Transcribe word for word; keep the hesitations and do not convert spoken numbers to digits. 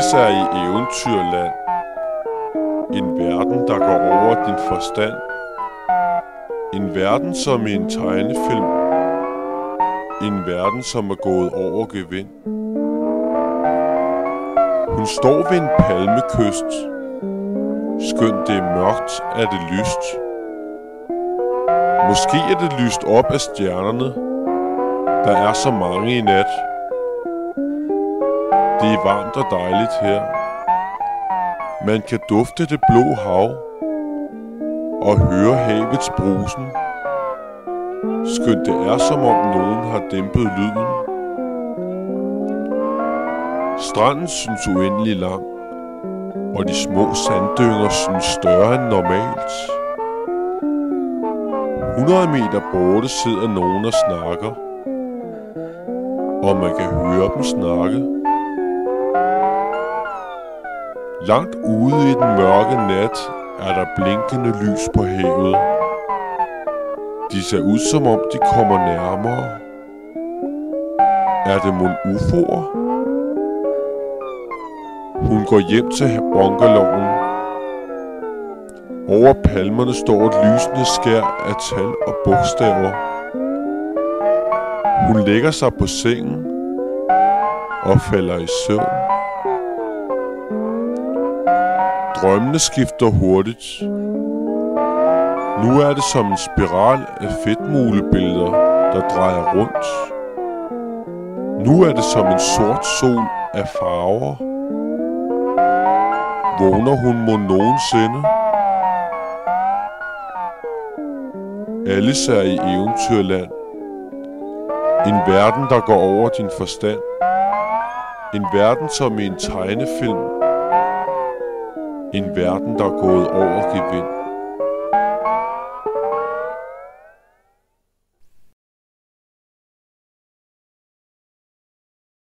Alice er i eventyrland. En verden, der går over din forstand. En verden som i en tegnefilm. En verden som er gået over gevind. Hun står ved en palmekyst. Skønt det er mørkt, er det lyst. Måske er det lyst op af stjernerne. Der er så mange i nat. Det er varmt og dejligt her. Man kan dufte det blå hav og høre havets brusen. Skønt det er, som om nogen har dæmpet lyden. Stranden synes uendelig lang, og de små sanddynger synes større end normalt. hundrede meter borte sidder nogen og snakker, og man kan høre dem snakke. Langt ude i den mørke nat er der blinkende lys på havet. De ser ud, som om de kommer nærmere. Er det mon U F O'er? Hun går hjem til bungalowen. Over palmerne står et lysende skær af tal og bogstaver. Hun lægger sig på sengen og falder i søvn. Drømmene skifter hurtigt. Nu er det som en spiral af fedtmulebilleder, der drejer rundt. Nu er det som en sort sol af farver. Vågner hun mon nogensinde? Alice er i eventyrland. En verden, der går over din forstand. En verden som i en tegnefilm. En verden, der er gået over gevind.